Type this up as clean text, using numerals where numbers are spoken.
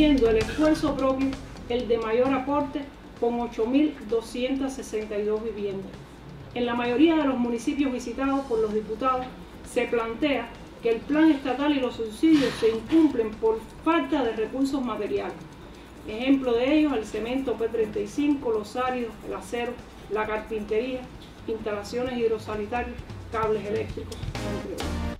siendo el esfuerzo propio el de mayor aporte con 8.262 viviendas. En la mayoría de los municipios visitados por los diputados se plantea que el plan estatal y los subsidios se incumplen por falta de recursos materiales. Ejemplo de ellos, el cemento P35, los áridos, el acero, la carpintería, instalaciones hidrosanitarias, cables eléctricos, entre otros.